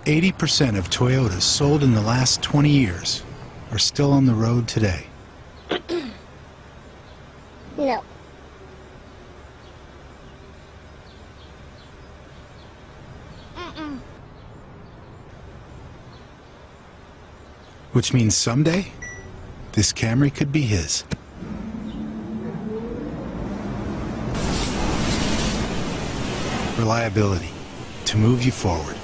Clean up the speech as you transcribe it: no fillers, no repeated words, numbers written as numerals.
80% of Toyotas sold in the last 20 years are still on the road today. No. Which means someday, this Camry could be his. Reliability to move you forward.